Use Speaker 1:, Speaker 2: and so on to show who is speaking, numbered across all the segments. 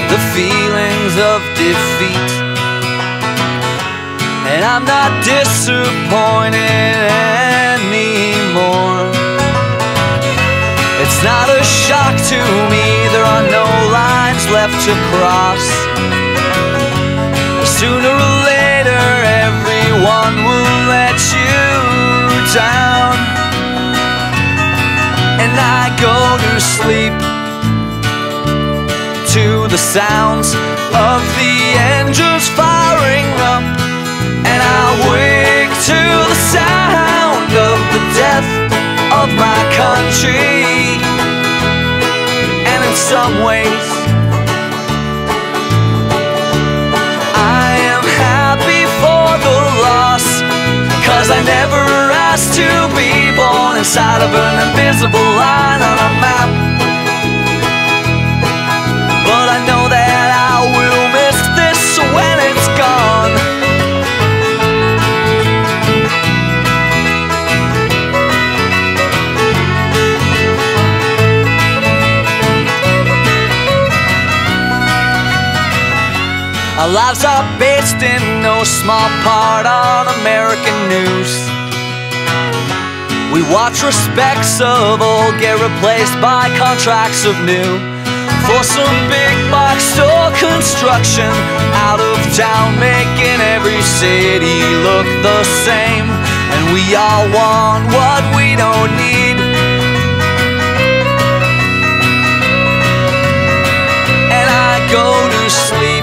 Speaker 1: the feelings of defeat. And I'm not disappointed anymore. It's not a shock to me, there are no lines left to cross. Sooner or later everyone will let you down. And I go to sleep to the sounds of the engines firing up, and I wake to the sound of the death of my country. And in some ways I am happy for the loss, 'cause I never asked to be born inside of an invisible line on a map. But I know that I will miss this when it's gone. Our lives are based in no small part on American news. We watch respects of old get replaced by contracts of new, for some big box store construction out of town, making every city look the same. And we all want what we don't need. And I go to sleep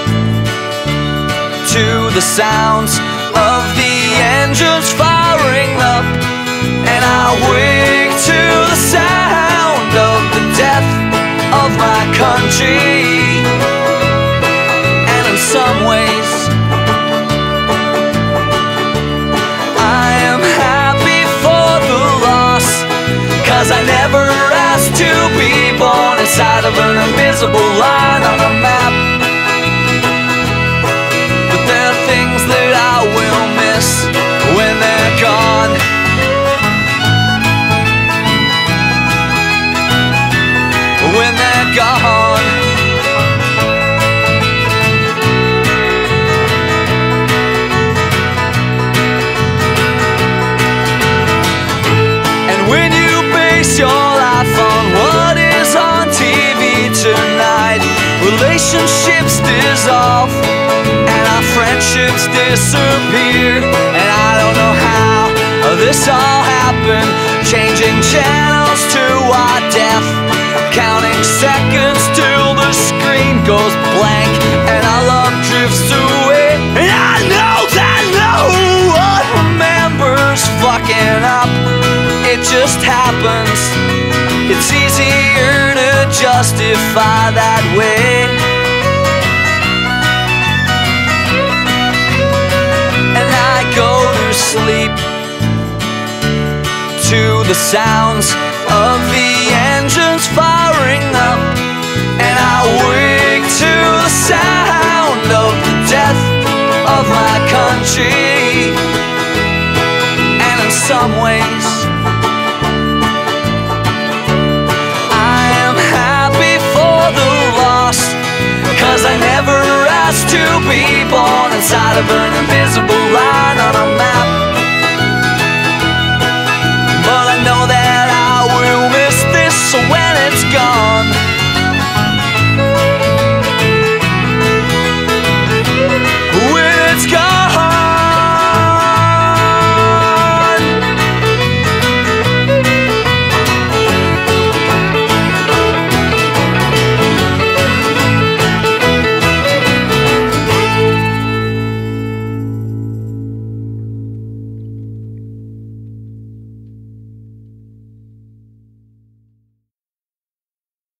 Speaker 1: to the sounds of the engines firing up, and I wake to the sound of the death of my country. And in some ways I am happy for the loss, 'cause I never asked to be born inside of an invisible line on a map. But there are things that I will miss when they're gone. When they're gone. And when you base your life on what is on TV tonight, relationships dissolve and our friendships disappear. And I don't know how this all happened, changing channels to our death, counting seconds till the screen goes blank and our love drifts away. And I know that no one remembers fucking up. It just happens. It's easier to justify that way. And I go to sleep to the sounds of the engines firing up, and I wake to the sound of the death of my country. And in some ways I am happy for the loss, 'cause I never asked to be born inside of an invisible line